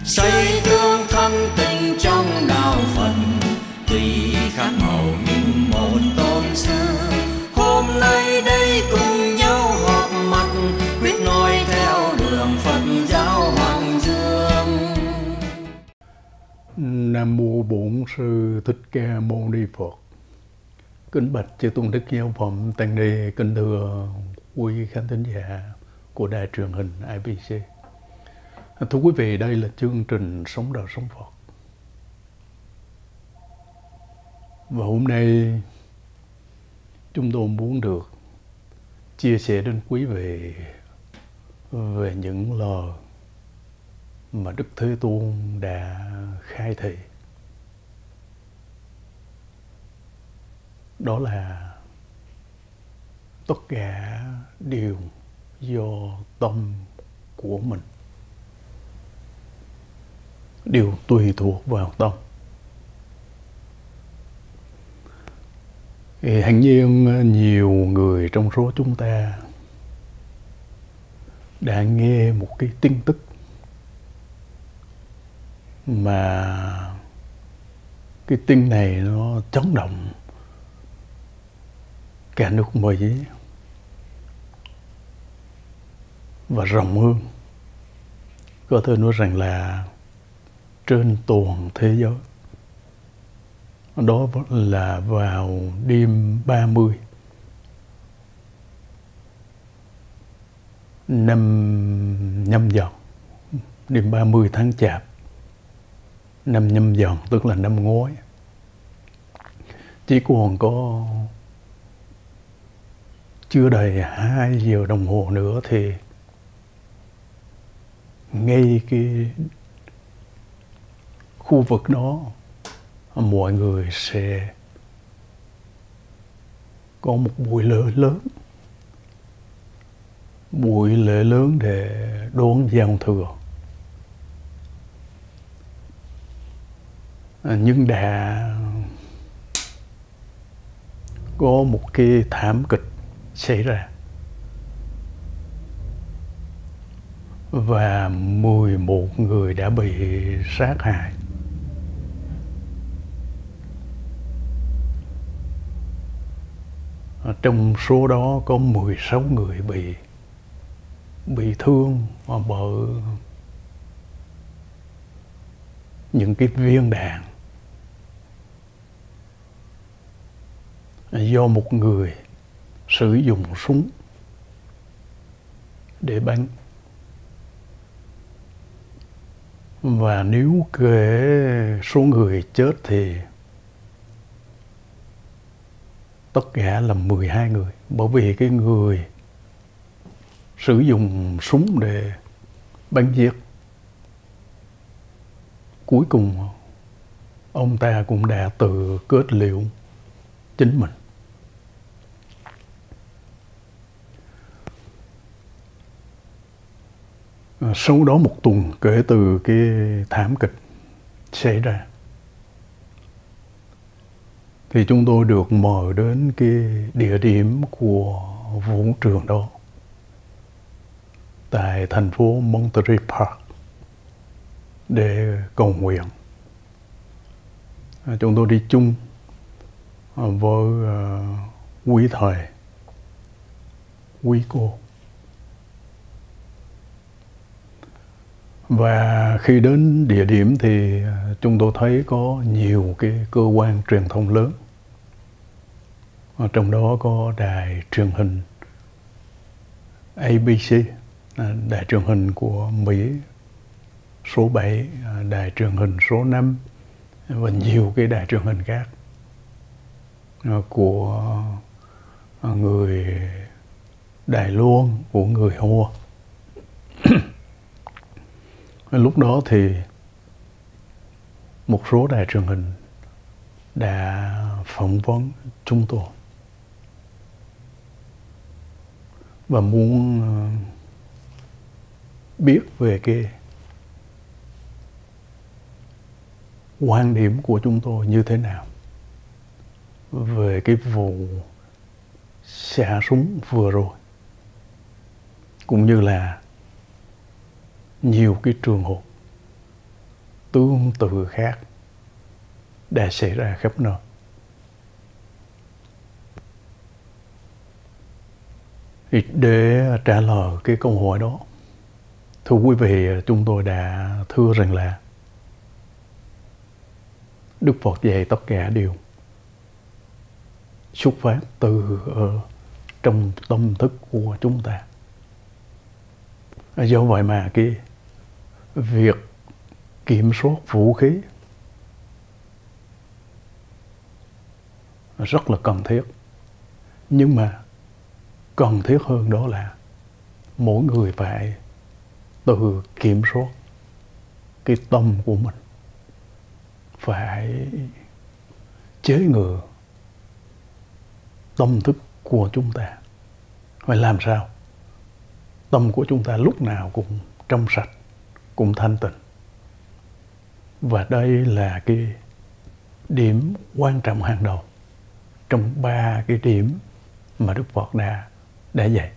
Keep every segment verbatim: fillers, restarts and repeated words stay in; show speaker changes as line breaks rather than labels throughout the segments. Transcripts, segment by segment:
xây tương thân tình trong đạo Phật, tuy khác màu nhưng một tôn sư. Hôm nay đây cùng nhau họp mặt, quyết noi theo đường Phật giáo Hoàng Dương.
Nam mô Bổn Sư Thích Ca Mâu Ni Phật. Kính bạch chư tôn đức giáo phẩm tăng ni, kính thưa quý khán thính giả của đài truyền hình i bê xê. Thưa quý vị, đây là chương trình Sống Đạo Sống Phật. Và hôm nay chúng tôi muốn được chia sẻ đến quý vị về những lời mà Đức Thế Tôn đã khai thị. Đó là tất cả đều do tâm của mình, đều tùy thuộc vào tâm. Thì hẳn nhiên nhiều người trong số chúng ta đã nghe một cái tin tức mà cái tin này nó chấn động cả nước Mỹ và rộng hơn, có thể nói rằng là trên toàn thế giới. Đó là vào đêm ba mươi năm Nhâm Dần, đêm ba mươi tháng Chạp năm Nhâm Dần, tức là năm ngoái. Chỉ còn có chưa đầy hai giờ đồng hồ nữa thì ngay cái khu vực đó mọi người sẽ có một buổi lễ lớn, buổi lễ lớn để đón giao thừa. À, nhưng đã có một cái thảm kịch xảy ra và mười một người đã bị sát hại. Trong số đó có mười sáu người bị bị thương bởi những cái viên đạn do một người sử dụng súng để bắn. Và nếu kể số người chết thì tất cả là mười hai người, bởi vì cái người sử dụng súng để bắn giết, cuối cùng ông ta cũng đã tự kết liễu chính mình. Sau đó một tuần kể từ cái thảm kịch xảy ra thì chúng tôi được mời đến cái địa điểm của vũ trường đó tại thành phố Monterey Park để cầu nguyện. Chúng tôi đi chung với uh, quý thầy, quý cô. Và khi đến địa điểm thì chúng tôi thấy có nhiều cái cơ quan truyền thông lớn. Ở trong đó có đài truyền hình a bê xê, đài truyền hình của Mỹ số bảy, đài truyền hình số năm và nhiều cái đài truyền hình khác của người Đài Loan, của người Hoa. Lúc đó thì một số đài truyền hình đã phỏng vấn chúng tôi và muốn biết về cái quan điểm của chúng tôi như thế nào về cái vụ xả súng vừa rồi, cũng như là nhiều cái trường hợp tương tự khác đã xảy ra khắp nơi. Thì để trả lời cái câu hỏi đó, thưa quý vị, chúng tôi đã thưa rằng là Đức Phật dạy tất cả đều xuất phát từ ở trong tâm thức của chúng ta. Do vậy mà cái việc kiểm soát vũ khí rất là cần thiết. Nhưng mà cần thiết hơn đó là mỗi người phải tự kiểm soát cái tâm của mình, phải chế ngự tâm thức của chúng ta. Phải làm sao tâm của chúng ta lúc nào cũng trong sạch, cũng thanh tịnh. Và đây là cái điểm quan trọng hàng đầu trong ba cái điểm mà Đức Phật đã đã dạy.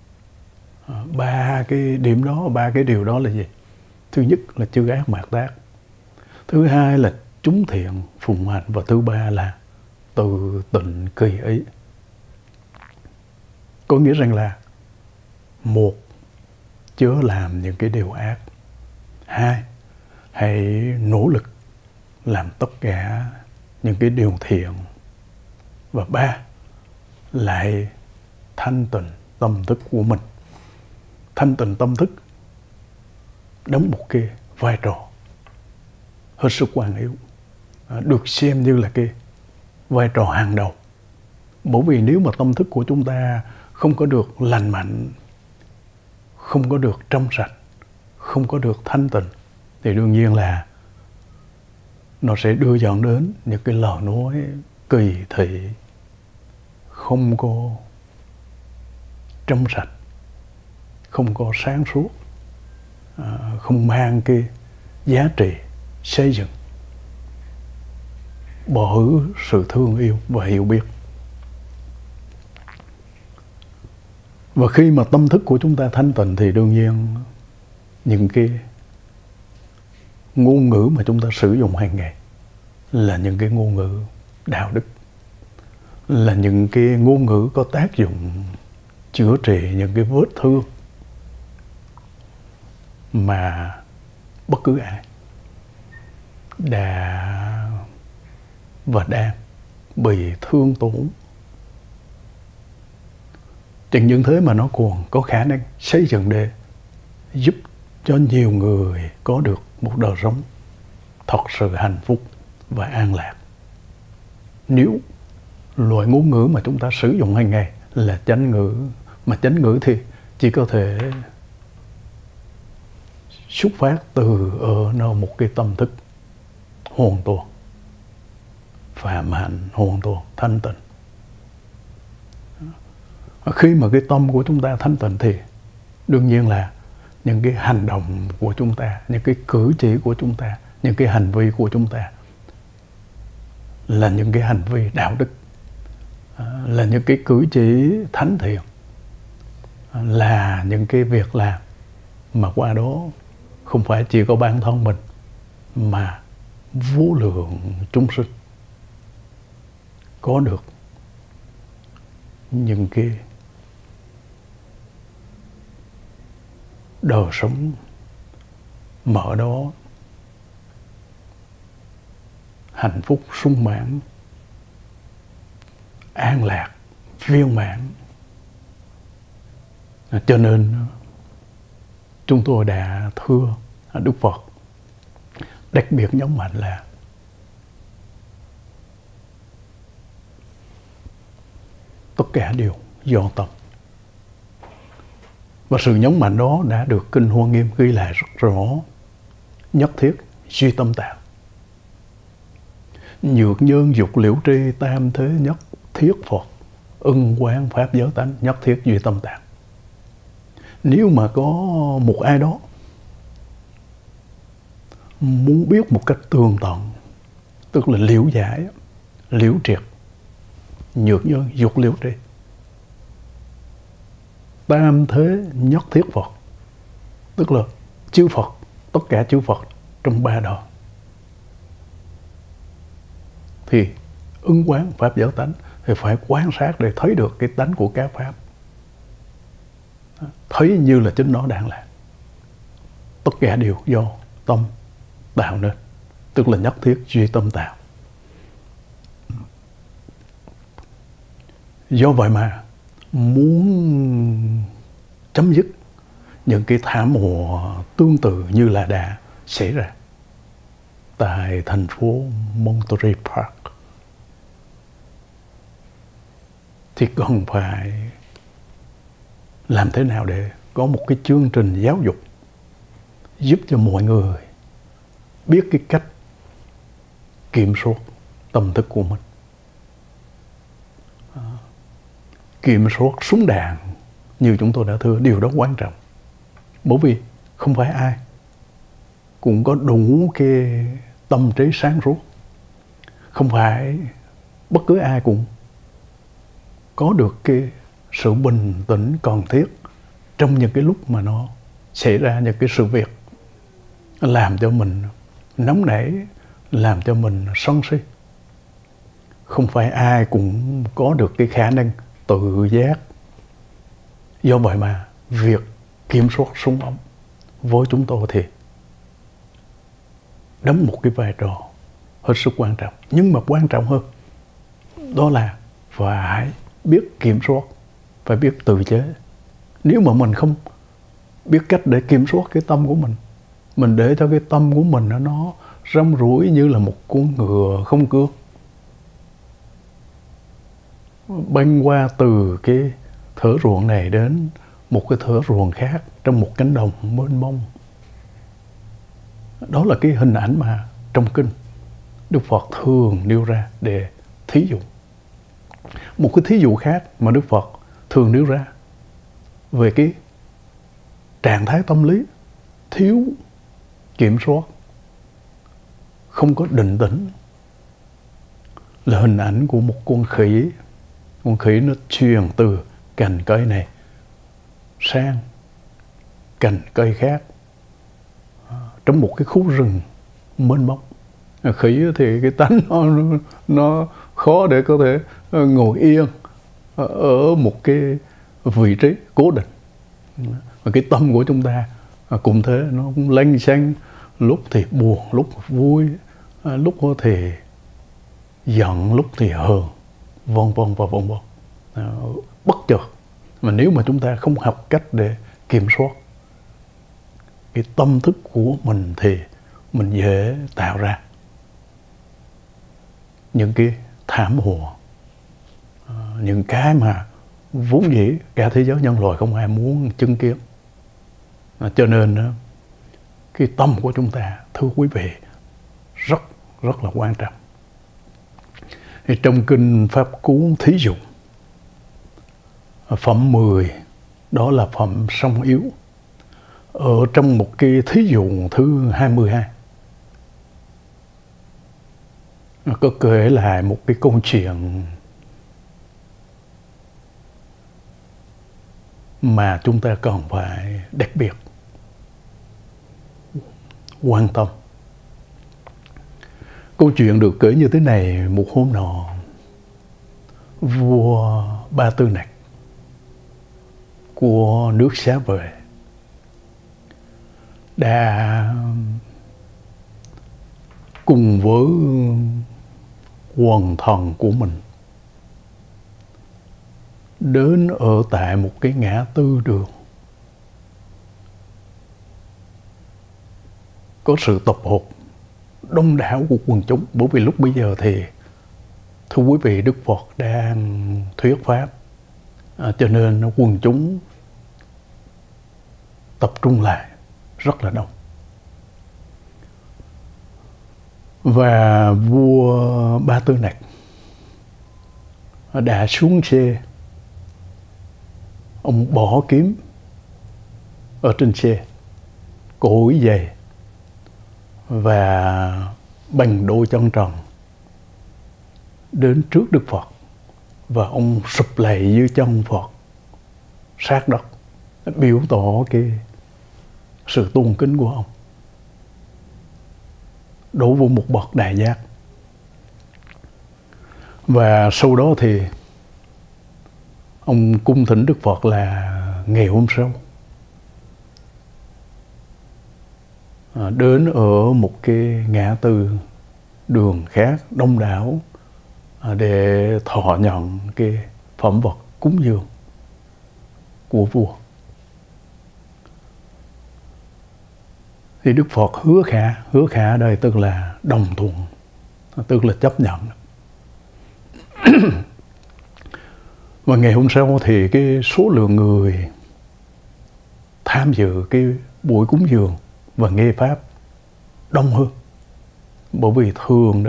Ba cái điểm đó, ba cái điều đó là gì? Thứ nhất là chư ác mạt tác, thứ hai là chúng thiện phụng hành, và thứ ba là tự tịnh kỳ ý. Có nghĩa rằng là một, chớ làm những cái điều ác. Hai, hãy nỗ lực làm tất cả những cái điều thiện. Và ba, lại thanh tịnh tâm thức của mình. Thanh tịnh tâm thức đóng một cái vai trò hết sức quan yếu, được xem như là cái vai trò hàng đầu. Bởi vì nếu mà tâm thức của chúng ta không có được lành mạnh, không có được trong sạch, không có được thanh tịnh, thì đương nhiên là nó sẽ đưa dẫn đến những cái lời nói kỳ thị, không có trong sạch, không có sáng suốt, không mang cái giá trị xây dựng bởi sự thương yêu và hiểu biết. Và khi mà tâm thức của chúng ta thanh tịnh thì đương nhiên những cái ngôn ngữ mà chúng ta sử dụng hàng ngày là những cái ngôn ngữ đạo đức, là những cái ngôn ngữ có tác dụng chữa trị những cái vết thương mà bất cứ ai đã và đang bị thương tổn. Chẳng những thế mà nó còn có khả năng xây dựng để giúp cho nhiều người có được một đời sống thật sự hạnh phúc và an lạc. Nếu loại ngôn ngữ mà chúng ta sử dụng hàng ngày là chánh ngữ, mà chánh ngữ thì chỉ có thể xuất phát từ ở nơi một cái tâm thức hoàn toàn phạm hạnh, hoàn toàn thanh tịnh. Khi mà cái tâm của chúng ta thanh tịnh thì đương nhiên là những cái hành động của chúng ta, những cái cử chỉ của chúng ta, những cái hành vi của chúng ta là những cái hành vi đạo đức, là những cái cử chỉ thánh thiện, là những cái việc làm mà qua đó không phải chỉ có bản thân mình mà vô lượng chúng sinh có được những cái đời sống mở đó hạnh phúc sung mãn, an lạc, viên mãn. Cho nên chúng tôi đã thưa Đức Phật đặc biệt nhấn mạnh là tất cả đều do tâm. Và sự nhấn mạnh đó đã được Kinh Hoa Nghiêm ghi lại rất rõ: nhất thiết duy tâm tạo, nhược nhân dục liễu tri, tam thế nhất thiết Phật, ưng quán pháp giới tánh, nhất thiết duy tâm tạo. Nếu mà có một ai đó muốn biết một cách tường tận, tức là liễu giải, liễu triệt nhược nhân dục liễu tri, tam thế nhất thiết Phật, tức là chư Phật, tất cả chư Phật trong ba đời thì ứng quán pháp giáo tánh, thì phải quan sát để thấy được cái tánh của các pháp, thấy như là chính nó đang là. Tất cả đều do tâm tạo nên, tức là nhất thiết duy tâm tạo. Do vậy mà muốn chấm dứt những cái thảm họa tương tự như là đã xảy ra tại thành phố Monterey Park, thì cần phải làm thế nào để có một cái chương trình giáo dục giúp cho mọi người biết cái cách kiểm soát tâm thức của mình. Kiểm soát súng đạn như chúng tôi đã thưa, điều đó quan trọng. Bởi vì không phải ai cũng có đủ cái tâm trí sáng suốt, không phải bất cứ ai cũng có được cái sự bình tĩnh cần thiết trong những cái lúc mà nó xảy ra những cái sự việc làm cho mình nóng nảy, làm cho mình sân si. Không phải ai cũng có được cái khả năng tự giác. Do vậy mà việc kiểm soát súng ống với chúng tôi thì đóng một cái vai trò hết sức quan trọng. Nhưng mà quan trọng hơn đó là phải biết kiểm soát, phải biết tự chế. Nếu mà mình không biết cách để kiểm soát cái tâm của mình, mình để cho cái tâm của mình nó rong ruổi như là một con ngựa không cương, băng qua từ cái thửa ruộng này đến một cái thửa ruộng khác trong một cánh đồng mênh mông. Đó là cái hình ảnh mà trong kinh Đức Phật thường nêu ra để thí dụ. Một cái thí dụ khác mà Đức Phật thường nêu ra về cái trạng thái tâm lý thiếu kiểm soát, không có định tĩnh, là hình ảnh của một con khỉ. Con khỉ nó truyền từ cành cây này sang cành cây khác trong một cái khu rừng mênh mông. Khỉ thì cái tánh nó, nó khó để có thể ngồi yên ở một cái vị trí cố định. Và cái tâm của chúng ta cũng thế, nó cũng lênh xanh, lúc thì buồn, lúc vui, lúc thì giận, lúc thì hờn, vân vân và vân vân, bất chợt. Mà nếu mà chúng ta không học cách để kiểm soát cái tâm thức của mình thì mình dễ tạo ra những cái thảm họa, những cái mà vốn dĩ cả thế giới nhân loại không ai muốn chứng kiến. Cho nên cái tâm của chúng ta, thưa quý vị, rất rất là quan trọng. Thì trong kinh Pháp Cú thí dụ, phẩm mười đó là phẩm song yếu. Ở trong một cái thí dụ thứ hai mươi hai có kể lại một cái câu chuyện mà chúng ta cần phải đặc biệt quan tâm. Câu chuyện được kể như thế này: một hôm nọ, vua Ba Tư Nặc của nước Xá Vệ đã cùng với quần thần của mình đến ở tại một cái ngã tư đường. Có sự tập hợp đông đảo của quần chúng, bởi vì lúc bây giờ thì, thưa quý vị, Đức Phật đang thuyết pháp, à, cho nên quần chúng tập trung lại rất là đông. Và vua Ba Tư Nặc đã xuống xe, ông bỏ kiếm ở trên xe, cởi giày và bằng đôi chân trần đến trước Đức Phật, và ông sụp lạy dưới chân Phật sát đất, biểu tỏ cái sự tôn kính của ông đối với một bậc đại giác. Và sau đó thì ông cung thỉnh Đức Phật là ngày hôm sau à, đến ở một cái ngã tư đường khác đông đảo à, để thọ nhận cái phẩm vật cúng dường của vua. Thì Đức Phật hứa khả, hứa khả ở đây tức là đồng thuận, tức là chấp nhận. Và ngày hôm sau thì cái số lượng người tham dự cái buổi cúng dường và nghe pháp đông hơn. Bởi vì thường đó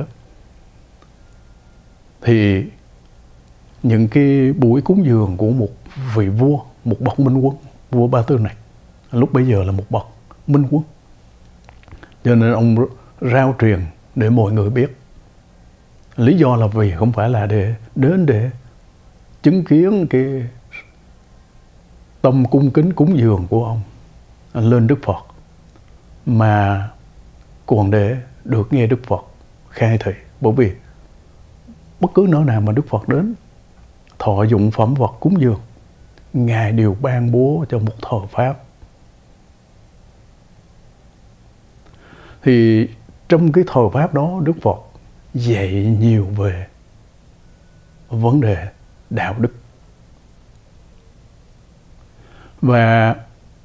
thì những cái buổi cúng dường của một vị vua, một bậc minh quân, vua Ba Tư này lúc bấy giờ là một bậc minh quân, cho nên ông rao truyền để mọi người biết. Lý do là vì không phải là để đến để chứng kiến cái tâm cung kính cúng dường của ông lên Đức Phật, mà còn để được nghe Đức Phật khai thị. Bởi vì bất cứ nơi nào mà Đức Phật đến thọ dụng phẩm vật cúng dường, Ngài đều ban bố cho một thờ pháp. Thì trong cái thờ pháp đó, Đức Phật dạy nhiều về vấn đề đạo đức. Và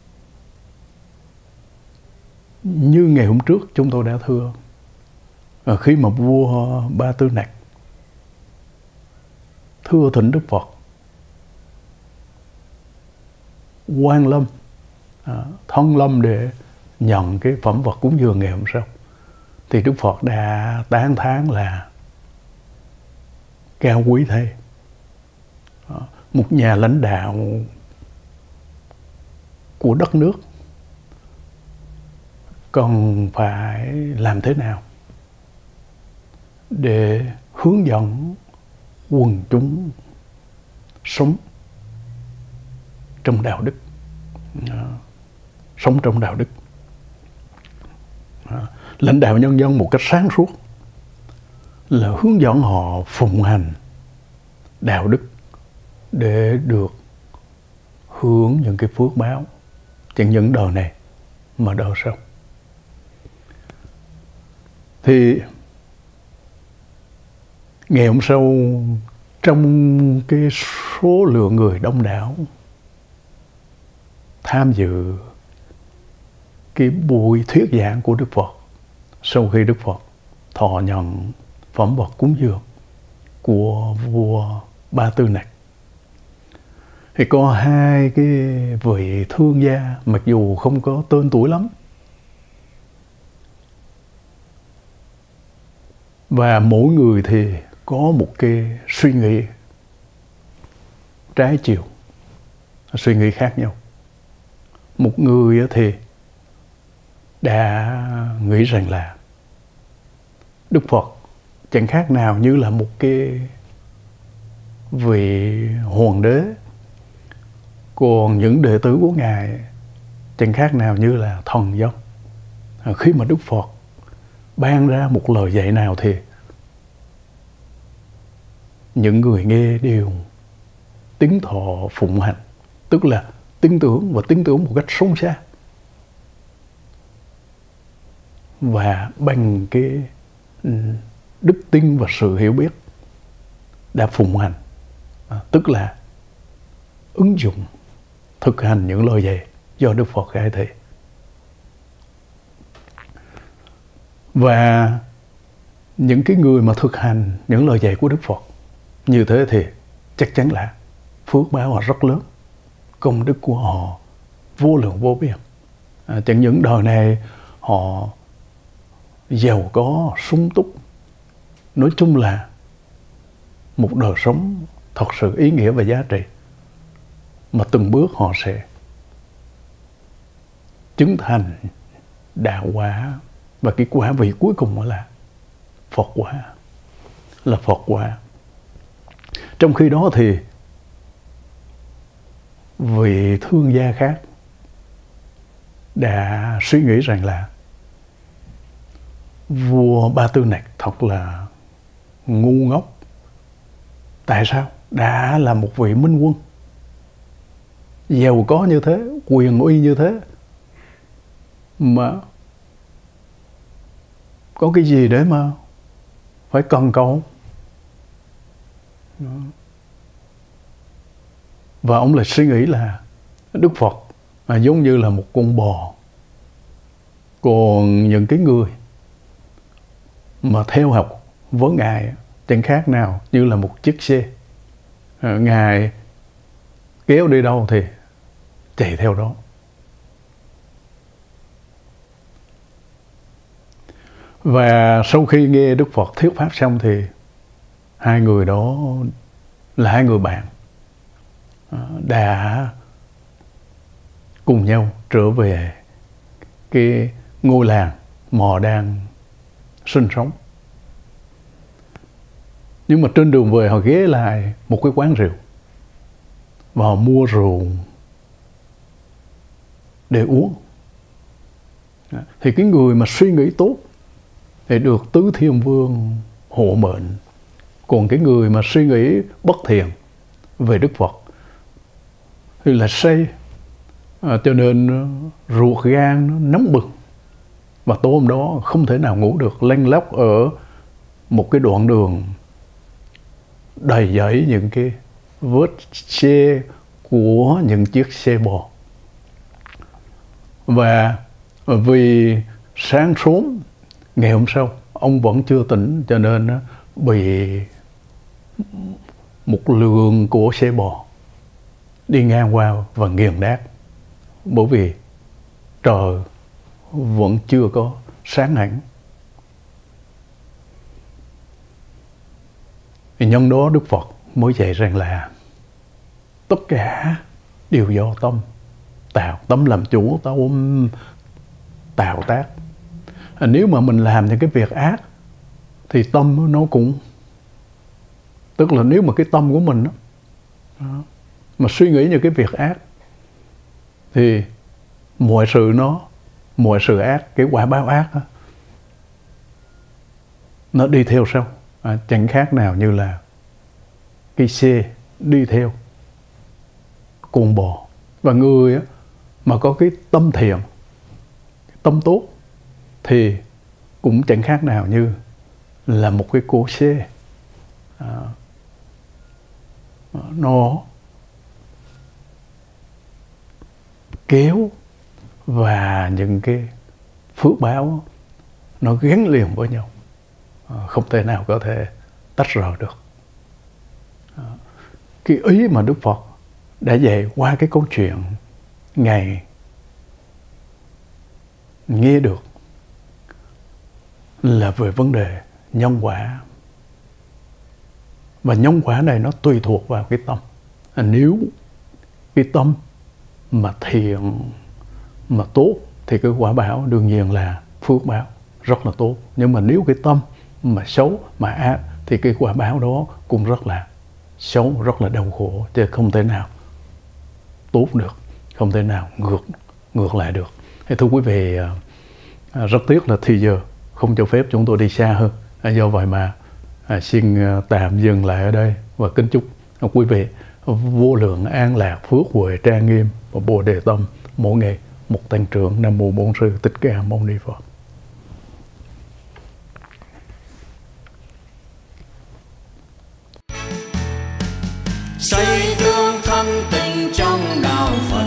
như ngày hôm trước chúng tôi đã thưa, khi mà vua Ba Tư Nặc thưa thỉnh Đức Phật quan lâm, thân lâm để nhận cái phẩm vật cúng dường ngày hôm sau, thì Đức Phật đã tán thán là cao quý thế. Một nhà lãnh đạo của đất nước cần phải làm thế nào để hướng dẫn quần chúng sống trong đạo đức, sống trong đạo đức, lãnh đạo nhân dân một cách sáng suốt, là hướng dẫn họ phụng hành đạo đức để được hưởng những cái phước báo chẳng những đời này mà đời sau. Thì ngày hôm sau, trong cái số lượng người đông đảo tham dự cái buổi thuyết giảng của Đức Phật, sau khi Đức Phật thọ nhận phẩm vật cúng dường của vua Ba Tư Nặc, thì có hai cái vị thương gia, mặc dù không có tên tuổi lắm, và mỗi người thì có một cái suy nghĩ trái chiều, suy nghĩ khác nhau. Một người thì đã nghĩ rằng là Đức Phật chẳng khác nào như là một cái vị hoàng đế, còn những đệ tử của Ngài chẳng khác nào như là thần dân. Khi mà Đức Phật ban ra một lời dạy nào thì những người nghe đều tín thọ phụng hành, tức là tin tưởng và tin tưởng một cách sâu xa. Và bằng cái đức tin và sự hiểu biết đã phụng hành, à, tức là ứng dụng, thực hành những lời dạy do Đức Phật khai thị. Và những cái người mà thực hành những lời dạy của Đức Phật như thế thì chắc chắn là phước báo họ rất lớn, công đức của họ vô lượng vô biên. À, chẳng những đời này họ giàu có sung túc, nói chung là một đời sống thật sự ý nghĩa và giá trị, mà từng bước họ sẽ chứng thành đạo quả, và cái quả vị cuối cùng là Phật quả, là Phật quả. Trong khi đó thì vị thương gia khác đã suy nghĩ rằng là vua Ba Tư Nặc thật là ngu ngốc, Tại sao? Đã là một vị minh quân, giàu có như thế, quyền uy như thế, mà có cái gì để mà phải cần cầu? Và ông lại suy nghĩ là Đức Phật à, giống như là một con bò, còn những cái người mà theo học với Ngài chẳng khác nào như là một chiếc xe. à, Ngài kéo đi đâu thì chạy theo đó. Và sau khi nghe Đức Phật thuyết pháp xong thì hai người đó là hai người bạn đã cùng nhau trở về cái ngôi làng mà họ đang sinh sống. Nhưng mà trên đường về họ ghé lại một cái quán rượu và họ mua rượu để uống. Thì cái người mà suy nghĩ tốt thì được Tứ Thiên Vương hộ mệnh, còn cái người mà suy nghĩ bất thiện về Đức Phật thì là say, à, cho nên ruột gan nó nóng bừng, và tối hôm đó không thể nào ngủ được, lênh lóc ở một cái đoạn đường đầy dẫy những cái vết xe của những chiếc xe bò. Và vì sáng sớm ngày hôm sau ông vẫn chưa tỉnh, cho nên bị một lượng của xe bò đi ngang qua và nghiền nát, bởi vì trời vẫn chưa có sáng hẳn. Thì nhân đó Đức Phật mới dạy rằng là tất cả đều do tâm tạo, tâm làm chủ, tâm tạo tác. À, nếu mà mình làm những cái việc ác thì tâm nó cũng, tức là nếu mà cái tâm của mình đó, đó, mà suy nghĩ những cái việc ác thì mọi sự nó, mọi sự ác, cái quả báo ác đó, nó đi theo sau. À, chẳng khác nào như là cái xe đi theo con bò. Và người á, mà có cái tâm thiện, tâm tốt thì cũng chẳng khác nào như là một cái cỗ xe, à, nó kéo và những cái phước báo nó gắn liền với nhau, à, không thể nào có thể tách rời được. À, cái ý mà Đức Phật đã dạy qua cái câu chuyện Ngài nghe được là về vấn đề nhân quả. Và nhân quả này nó tùy thuộc vào cái tâm. À, nếu cái tâm mà thiện, mà tốt thì cái quả báo đương nhiên là phước báo rất là tốt. Nhưng mà nếu cái tâm mà xấu, mà ác thì cái quả báo đó cũng rất là xấu, rất là đau khổ, chứ không thể nào tốt được, không thể nào ngược ngược lại được. Thế thưa quý vị, à, rất tiếc là thì giờ không cho phép chúng tôi đi xa hơn. À, do vậy mà à, xin tạm dừng lại ở đây và kính chúc à, quý vị vô lượng an lạc, phước huệ trang nghiêm và bồ đề tâm mỗi ngày một tăng trưởng. Nam mô Bổn Sư Thích Ca Mâu Ni Phật.
Xây tương thân tình trong đạo Phật.